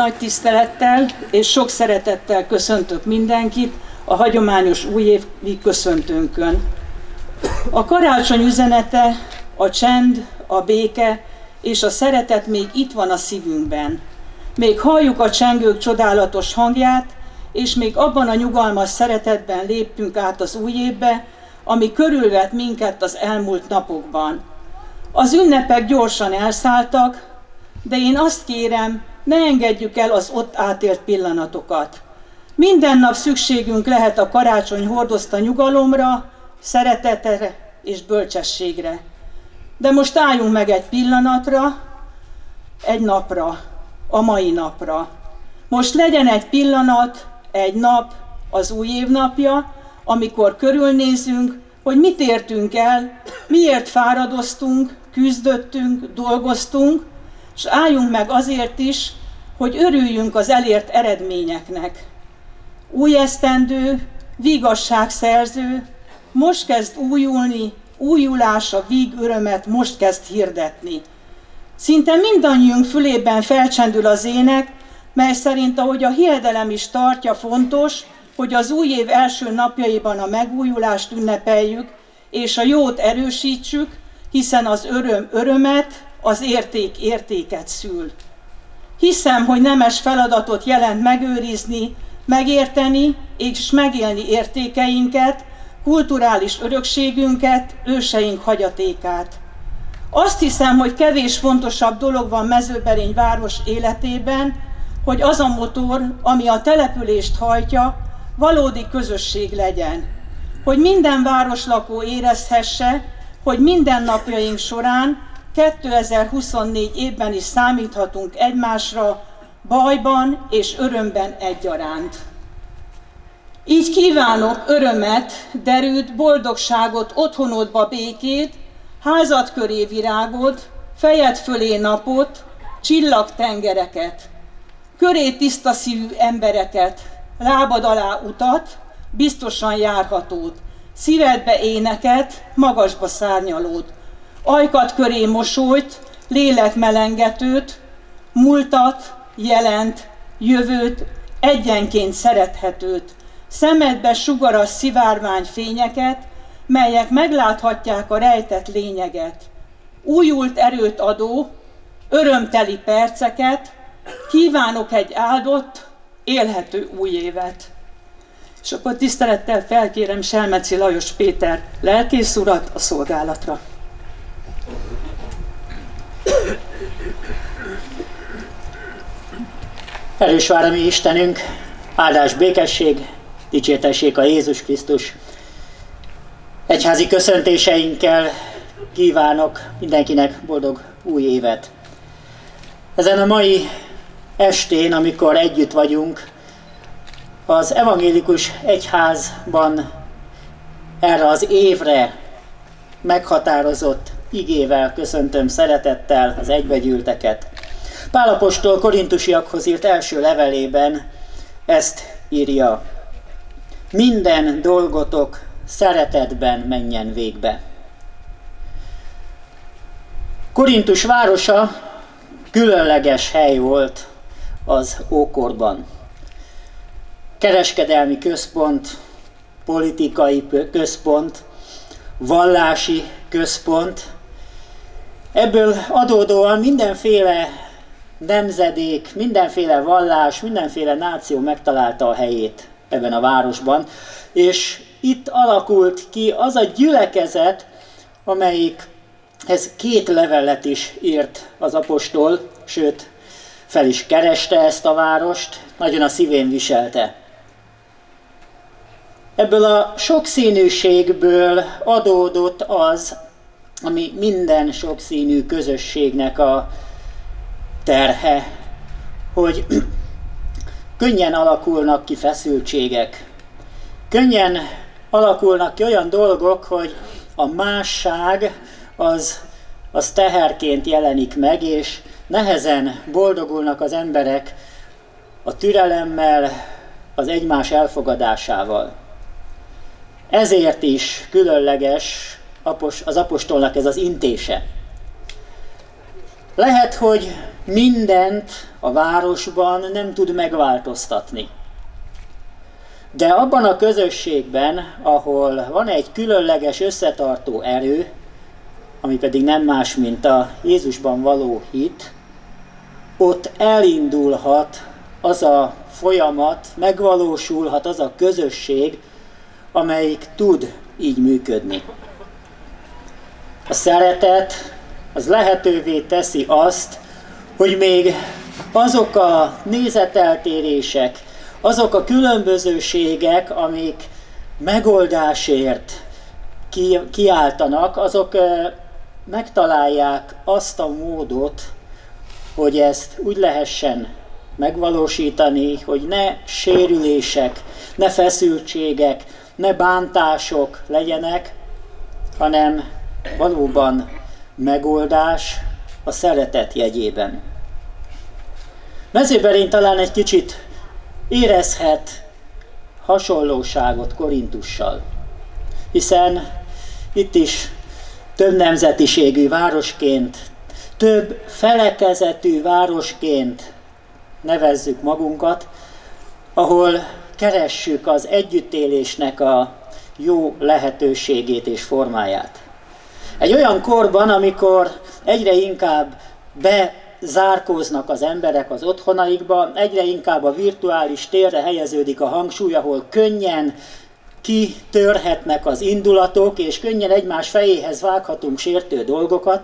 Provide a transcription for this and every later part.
Nagy tisztelettel és sok szeretettel köszöntök mindenkit a hagyományos újévi köszöntőnkön. A karácsony üzenete, a csend, a béke és a szeretet még itt van a szívünkben. Még halljuk a csengők csodálatos hangját, és még abban a nyugalmas szeretetben léptünk át az új évbe, ami körülvett minket az elmúlt napokban. Az ünnepek gyorsan elszálltak, de én azt kérem, ne engedjük el az ott átélt pillanatokat. Minden nap szükségünk lehet a karácsony hordozta nyugalomra, szeretetre és bölcsességre. De most álljunk meg egy pillanatra, egy napra, a mai napra. Most legyen egy pillanat, egy nap, az új év napja, amikor körülnézünk, hogy mit értünk el, miért fáradoztunk, küzdöttünk, dolgoztunk, és álljunk meg azért is, hogy örüljünk az elért eredményeknek. Új esztendő, vigasságszerző, most kezd újulni, újulása, víg örömet most kezd hirdetni. Szinte mindannyiunk fülében felcsendül az ének, mely szerint, ahogy a hiedelem is tartja, fontos, hogy az új év első napjaiban a megújulást ünnepeljük, és a jót erősítsük, hiszen az öröm örömet, az érték értéket szül. Hiszem, hogy nemes feladatot jelent megőrizni, megérteni és megélni értékeinket, kulturális örökségünket, őseink hagyatékát. Azt hiszem, hogy kevés fontosabb dolog van Mezőberény város életében, hogy az a motor, ami a települést hajtja, valódi közösség legyen. Hogy minden városlakó érezhesse, hogy mindennapjaink során 2024 évben is számíthatunk egymásra, bajban és örömben egyaránt. Így kívánok örömet, derűt, boldogságot, otthonodba békét, házad köré virágot, fejed fölé napot, csillagtengereket, köré tiszta szívű embereket, lábad alá utat, biztosan járhatót, szívedbe éneket, magasba szárnyalót, ajkad köré mosolyt, lélekmelengetőt, múltat, jelent, jövőt, egyenként szerethetőt, szemedbe sugaras szivárvány fényeket, melyek megláthatják a rejtett lényeget. Újult erőt adó, örömteli perceket, kívánok egy áldott, élhető új évet. És akkor tisztelettel felkérem Selmeci Lajos Péter lelkész urat a szolgálatra. Erős vár a mi Istenünk, áldás, békesség, dicsértessék a Jézus Krisztus. Egyházi köszöntéseinkkel kívánok mindenkinek boldog új évet. Ezen a mai estén, amikor együtt vagyunk, az evangélikus egyházban erre az évre meghatározott igével köszöntöm szeretettel az egybegyűlteket. Pál apostol korintusiakhoz írt első levelében ezt írja: minden dolgotok szeretetben menjen végbe. Korintus városa különleges hely volt az ókorban. Kereskedelmi központ, politikai központ, vallási központ. Ebből adódóan mindenféle nemzedék, mindenféle vallás, mindenféle náció megtalálta a helyét ebben a városban, és itt alakult ki az a gyülekezet, amelyikhez 2 levelet is írt az apostol, sőt, fel is kereste ezt a várost, nagyon a szívén viselte. Ebből a sokszínűségből adódott az, ami minden sokszínű közösségnek a terhe, hogy könnyen alakulnak ki feszültségek. Könnyen alakulnak ki olyan dolgok, hogy a másság az teherként jelenik meg, és nehezen boldogulnak az emberek a türelemmel, az egymás elfogadásával. Ezért is különleges az apostolnak ez az intése. Lehet, hogy mindent a városban nem tud megváltoztatni. De abban a közösségben, ahol van egy különleges összetartó erő, ami pedig nem más, mint a Jézusban való hit, ott elindulhat az a folyamat, megvalósulhat az a közösség, amelyik tud így működni. A szeretet az lehetővé teszi azt, hogy még azok a nézeteltérések, azok a különbözőségek, amik megoldásért kiáltanak, azok megtalálják azt a módot, hogy ezt úgy lehessen megvalósítani, hogy ne sérülések, ne feszültségek, ne bántások legyenek, hanem valóban megoldás a szeretet jegyében. Mezőberén talán egy kicsit érezhet hasonlóságot Korintussal, hiszen itt is több nemzetiségű városként, több felekezetű városként nevezzük magunkat, ahol keressük az együttélésnek a jó lehetőségét és formáját. Egy olyan korban, amikor egyre inkább bezárkóznak az emberek az otthonaikba, egyre inkább a virtuális térre helyeződik a hangsúly, ahol könnyen kitörhetnek az indulatok, és könnyen egymás fejéhez vághatunk sértő dolgokat,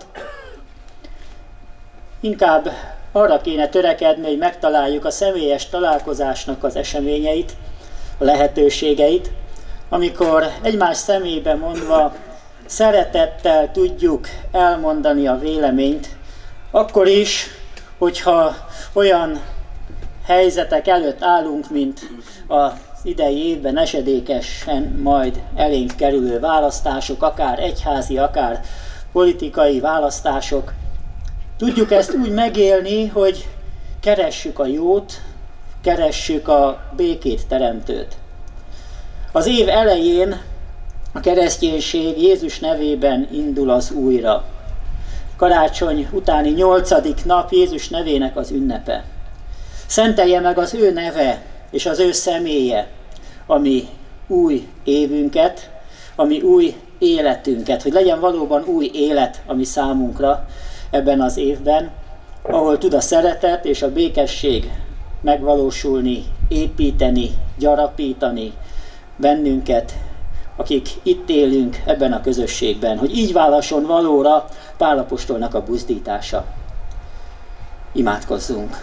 inkább arra kéne törekedni, hogy megtaláljuk a személyes találkozásnak az eseményeit, a lehetőségeit, amikor egymás szemébe mondva szeretettel tudjuk elmondani a véleményt, akkor is, hogyha olyan helyzetek előtt állunk, mint az idei évben esedékesen majd elénk kerülő választások, akár egyházi, akár politikai választások. Tudjuk ezt úgy megélni, hogy keressük a jót, keressük a békét teremtőt. Az év elején a kereszténység Jézus nevében indul az újra. Karácsony utáni 8. nap Jézus nevének az ünnepe. Szentelje meg az ő neve és az ő személye, ami új évünket, ami új életünket, hogy legyen valóban új élet, ami számunkra ebben az évben, ahol tud a szeretet és a békesség megvalósulni, építeni, gyarapítani bennünket, akik itt élünk ebben a közösségben, hogy így válasson valóra Pál apostolnak a buzdítása. Imádkozzunk!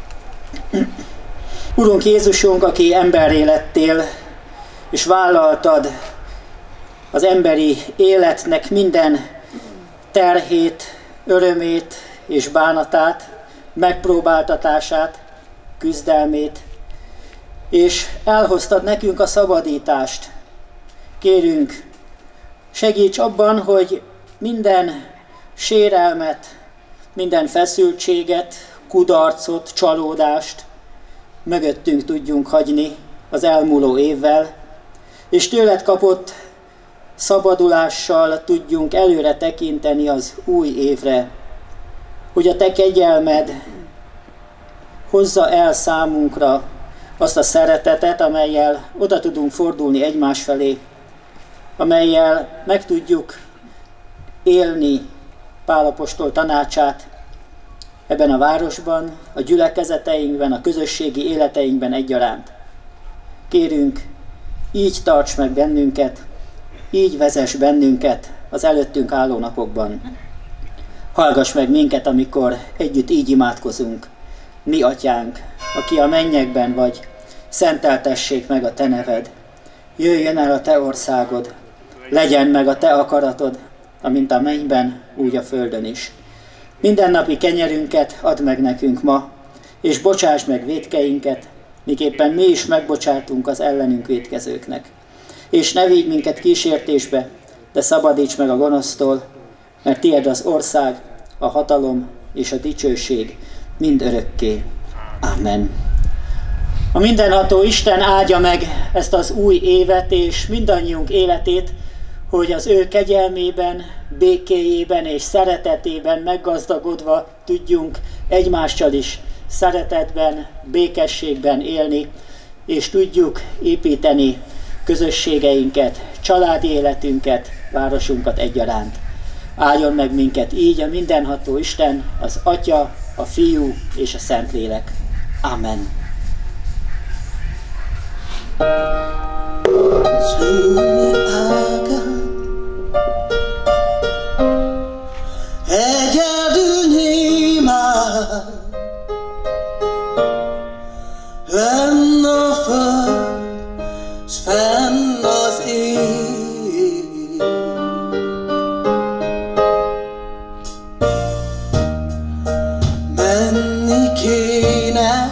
Urunk Jézusunk, aki emberré lettél, és vállaltad az emberi életnek minden terhét, örömét és bánatát, megpróbáltatását, küzdelmét, és elhoztad nekünk a szabadítást. Kérünk, segíts abban, hogy minden sérelmet, minden feszültséget, kudarcot, csalódást mögöttünk tudjunk hagyni az elmúló évvel, és tőled kapott szabadulással tudjunk előre tekinteni az új évre, hogy a te kegyelmed hozza el számunkra azt a szeretetet, amellyel oda tudunk fordulni egymás felé, amellyel meg tudjuk élni Pál apostol tanácsát ebben a városban, a gyülekezeteinkben, a közösségi életeinkben egyaránt. Kérünk, így tarts meg bennünket, így vezess bennünket az előttünk álló napokban. Hallgass meg minket, amikor együtt így imádkozunk. Mi atyánk, aki a mennyekben vagy, szenteltessék meg a te neved. Jöjjön el a te országod, legyen meg a te akaratod, amint a mennyben, úgy a földön is. Mindennapi kenyerünket add meg nekünk ma, és bocsáss meg vétkeinket, miképpen mi is megbocsátunk az ellenünk vétkezőknek. És ne vigy minket kísértésbe, de szabadíts meg a gonosztól, mert tiéd az ország, a hatalom és a dicsőség mind örökké. Amen. A mindenható Isten áldja meg ezt az új évet és mindannyiunk életét, hogy az ő kegyelmében, békéjében és szeretetében meggazdagodva tudjunk egymással is szeretetben, békességben élni, és tudjuk építeni közösségeinket, családi életünket, városunkat egyaránt. Áldjon meg minket így a mindenható Isten, az Atya, a Fiú és a Szentlélek. Amen. Egyedül nyilván lenn a föld, s fenn az ég. Menni kéne,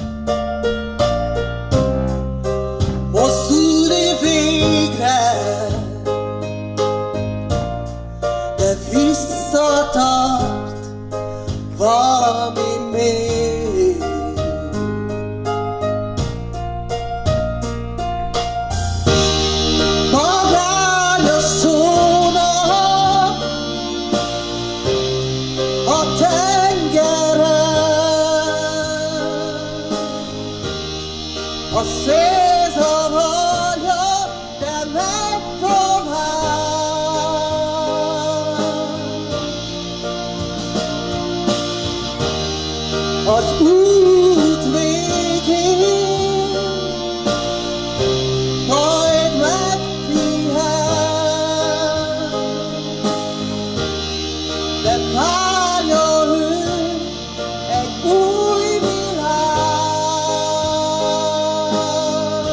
mozdulni végre, de visszatart valami még. Magányos szónak a tengeren, a szél zavarja, de megy tovább. Az út végén majd megpihen, de várja ő egy új világ.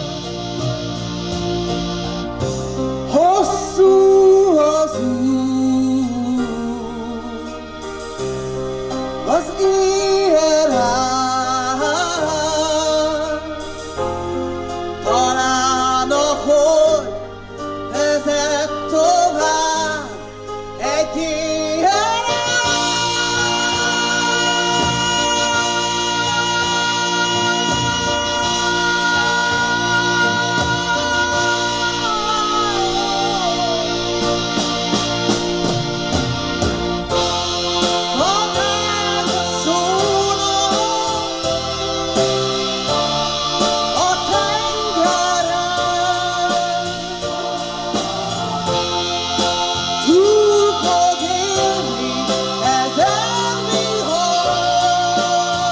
Hosszú az út, az éjjel át, talán a hold vezet tovább egy éjjel magányos szónak a tengeren, túl fog élni ezen vihar.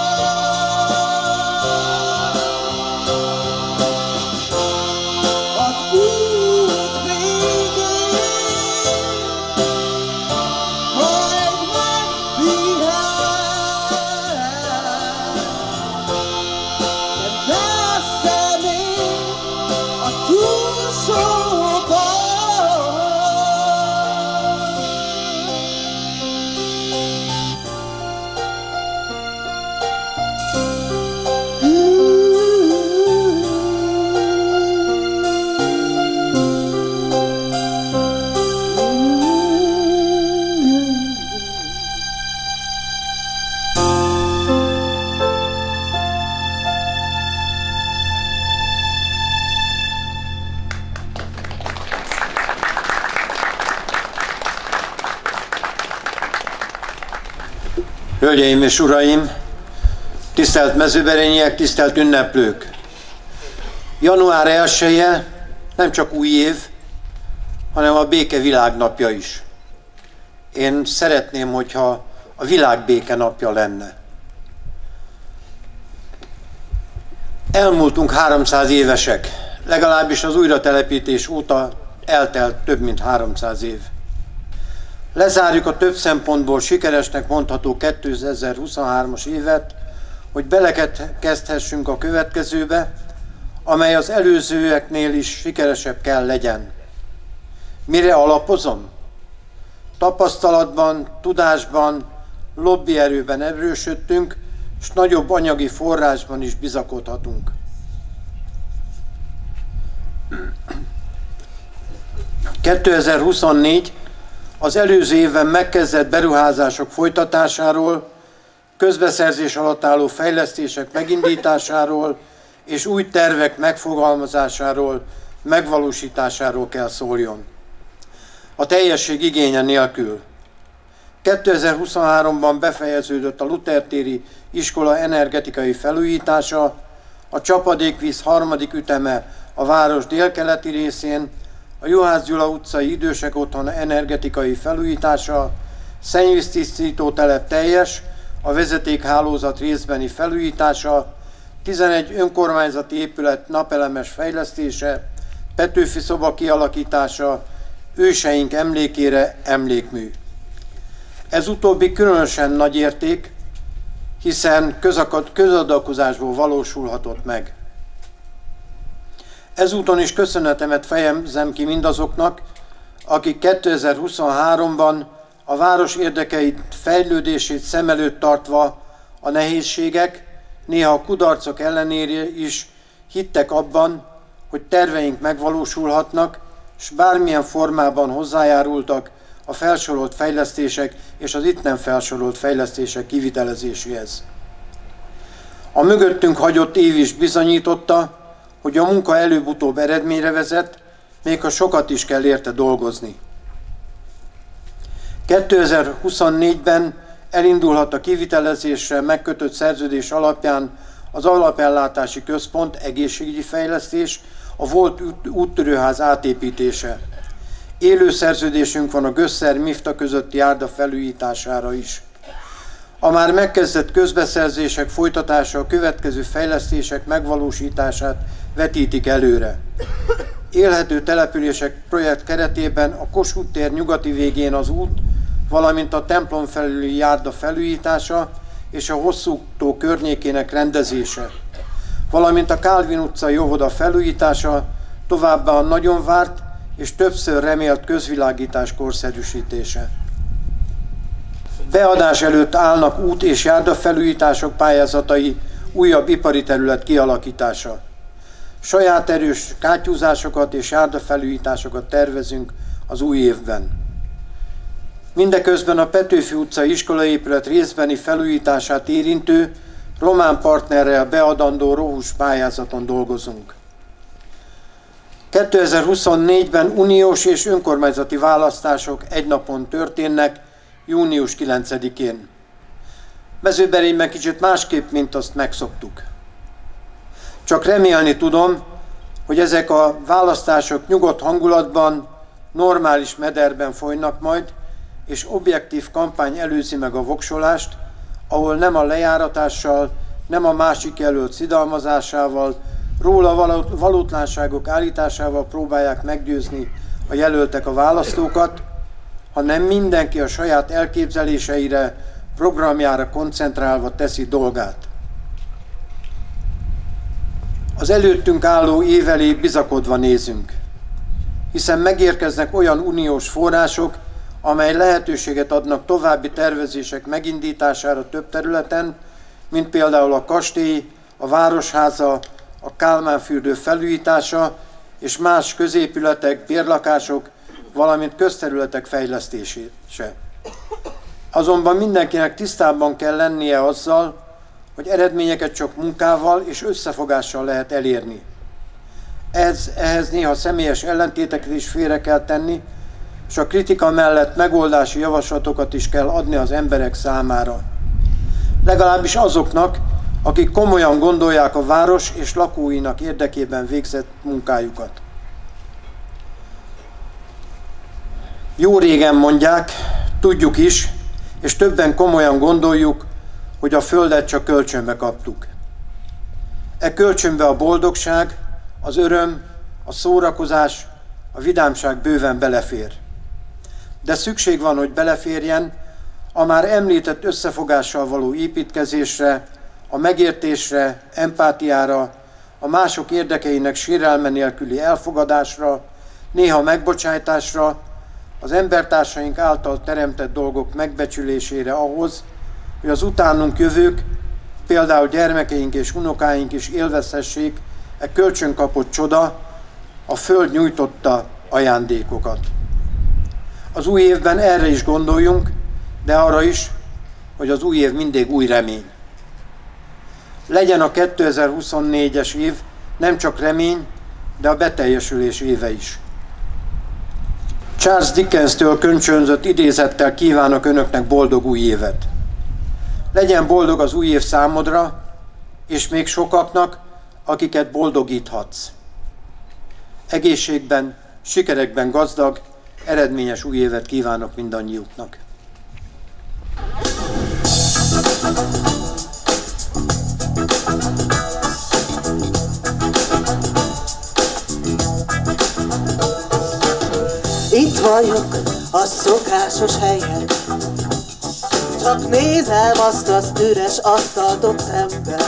Az út végén majd megpihen, de messze még a túlsó part. Hölgyeim és uraim, tisztelt mezőberényiek, tisztelt ünneplők! Január 1-e nem csak új év, hanem a béke világnapja is. Én szeretném, hogyha a világ béke napja lenne. Elmúltunk 300 évesek, legalábbis az újratelepítés óta eltelt több mint 300 év. Lezárjuk a több szempontból sikeresnek mondható 2023-as évet, hogy belekezdhessünk a következőbe, amely az előzőeknél is sikeresebb kell legyen. Mire alapozom? Tapasztalatban, tudásban, lobbyerőben erősödtünk, és nagyobb anyagi forrásban is bizakodhatunk. ...2024 az előző évben megkezdett beruházások folytatásáról, közbeszerzés alatt álló fejlesztések megindításáról és új tervek megfogalmazásáról, megvalósításáról kell szóljon. a teljesség igénye nélkül. 2023-ban befejeződött a Luther téri iskola energetikai felújítása, a csapadékvíz harmadik üteme a város délkeleti részén, a Juhász Gyula utcai idősek otthona energetikai felújítása, szennyvíztisztító telep teljes, a vezetékhálózat részbeni felújítása, 11 önkormányzati épület napelemes fejlesztése, Petőfi szoba kialakítása, őseink emlékére emlékmű. Ez utóbbi különösen nagy érték, hiszen közadakozásból valósulhatott meg. Ezúton is köszönetemet fejezem ki mindazoknak, akik 2023-ban a város érdekeit, fejlődését szem előtt tartva a nehézségek, néha a kudarcok ellenére is hittek abban, hogy terveink megvalósulhatnak, és bármilyen formában hozzájárultak a felsorolt fejlesztések és az itt nem felsorolt fejlesztések kivitelezéséhez. A mögöttünk hagyott év is bizonyította, hogy a munka előbb-utóbb eredményre vezet, még ha sokat is kell érte dolgozni. 2024-ben elindulhat a kivitelezésre megkötött szerződés alapján az Alapellátási Központ egészségügyi fejlesztés, a volt úttörőház átépítése. Élő szerződésünk van a Gösszer-Mifta közötti járda felújítására is. A már megkezdett közbeszerzések folytatása a következő fejlesztések megvalósítását vetítik előre. Élhető települések projekt keretében a Kossuth tér nyugati végén az út, valamint a templom felüli járda felújítása és a Hosszú tó környékének rendezése, valamint a Kálvin utcai óvoda felújítása, továbbá a nagyon várt és többször remélt közvilágítás korszerűsítése. Beadás előtt állnak út- és járdafelújítások pályázatai, újabb ipari terület kialakítása. Saját erős kátyúzásokat és járdafelújításokat tervezünk az új évben. Mindeközben a Petőfi utcai iskolaépület részbeni felújítását érintő román partnerrel beadandó róhus pályázaton dolgozunk. 2024-ben uniós és önkormányzati választások egy napon történnek, június 9-én. Mezőberényben kicsit másképp, mint azt megszoktuk. Csak remélni tudom, hogy ezek a választások nyugodt hangulatban, normális mederben folynak majd, és objektív kampány előzi meg a voksolást, ahol nem a lejáratással, nem a másik jelölt szidalmazásával, róla valótlanságok állításával próbálják meggyőzni a jelöltek a választókat, hanem mindenki a saját elképzeléseire, programjára koncentrálva teszi dolgát. Az előttünk álló év elé bizakodva nézünk, hiszen megérkeznek olyan uniós források, amely lehetőséget adnak további tervezések megindítására több területen, mint például a kastély, a városháza, a Kálmán-fürdő felújítása és más középületek, bérlakások, valamint közterületek fejlesztése. Azonban mindenkinek tisztában kell lennie azzal, hogy eredményeket csak munkával és összefogással lehet elérni. Ehhez néha személyes ellentéteket is félre kell tenni, és a kritika mellett megoldási javaslatokat is kell adni az emberek számára. Legalábbis azoknak, akik komolyan gondolják a város és lakóinak érdekében végzett munkájukat. Jó régen mondják, tudjuk is, és többen komolyan gondoljuk, hogy a földet csak kölcsönbe kaptuk. E kölcsönbe a boldogság, az öröm, a szórakozás, a vidámság bőven belefér. De szükség van, hogy beleférjen a már említett összefogással való építkezésre, a megértésre, empátiára, a mások érdekeinek sérelme nélküli elfogadásra, néha megbocsájtásra, az embertársaink által teremtett dolgok megbecsülésére ahhoz, hogy az utánunk jövők, például gyermekeink és unokáink is élvezhessék e kölcsönkapott csoda, a föld nyújtotta ajándékokat. Az új évben erre is gondoljunk, de arra is, hogy az új év mindig új remény. Legyen a 2024-es év nem csak remény, de a beteljesülés éve is. Charles Dickens-től kölcsönzött idézettel kívánok önöknek boldog új évet. Legyen boldog az új év számodra, és még sokaknak, akiket boldogíthatsz. Egészségben, sikerekben gazdag, eredményes új évet kívánok mindannyiuknak. Itt vagyok a szokásos helyen, csak nézem azt az üres asztalt ott ember.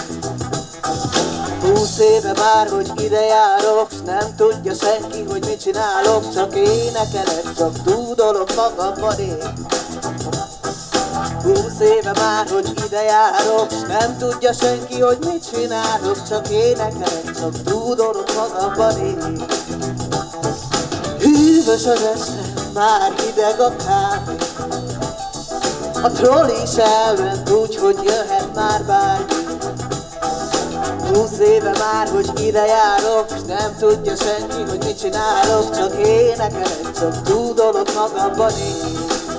20 éve már, hogy ide járok, s nem tudja senki, hogy mit csinálok, csak énekelek, csak dúdolok magamban én. 20 éve már, hogy ide járok, s nem tudja senki, hogy mit csinálok, csak énekelek, csak dúdolok magamban én. Hűvös az este, már hideg a kávé, a troll is elment úgy, hogy jöhet már bármi. 20 éve már, hogy ide járok, s nem tudja senki, hogy mit csinálok, csak énekelek, csak dúdolok magamban én.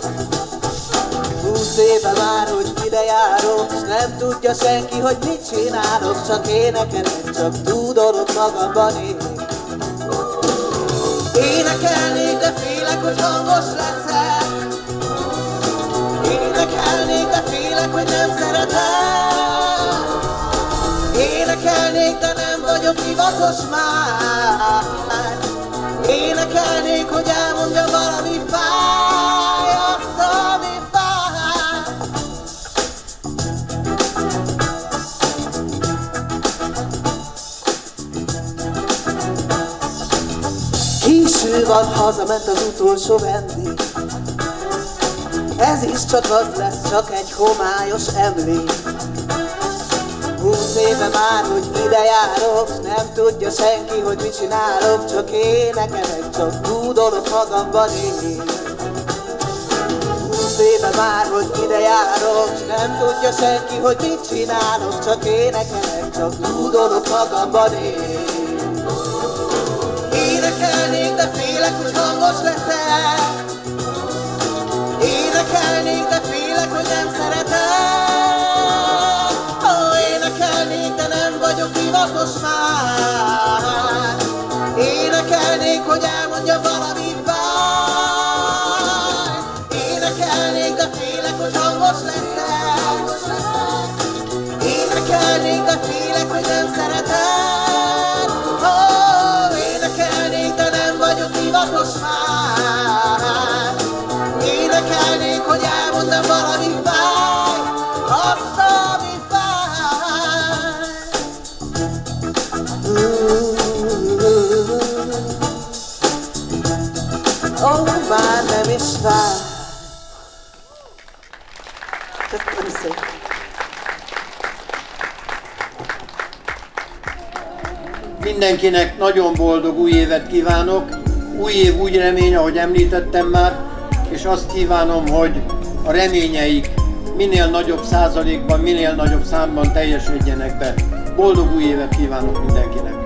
20 éve már, hogy ide járok, s nem tudja senki, hogy mit csinálok, csak énekelek, csak dúdolok magamban én. Énekelnék, de félek, hogy hangos leszek. Énekelnék, de félek, hogy nem szeretem. Énekelnék, de nem vagyok hivatos már. Énekelnék, hogy elmondja valami fáj, azt, ami fáj. Késő van, hazament az utolsó vendég. Ez is csak az lesz, csak egy homályos emlék. 20 éve már, hogy ide járok, nem tudja senki, hogy mit csinálok, csak énekelek, csak dúdolok magamban én. 20 éve már, hogy ide járok, nem tudja senki, hogy mit csinálok, csak énekelek, csak dúdolok magamban én. Énekelnék, de félek, hogy hangos leszek. Énekelnék, de félek, hogy nem szeretem. Énekelnék, de nem vagyok hivatos már. Énekelnék, hogy elmondja valami baj. Énekelnék, de félek, hogy hangos leszek. Énekelnék, de félek, hogy nem szeretem. Énekelnék, de nem vagyok hivatos már. Énekelnék, hogy elmondom valami fáj, azt, ami fáj. Már nem is fáj. Köszönöm szépen. Mindenkinek nagyon boldog új évet kívánok. Új év úgy remény, ahogy említettem már, és azt kívánom, hogy a reményeik minél nagyobb százalékban, minél nagyobb számban teljesedjenek be. Boldog új évet kívánok mindenkinek!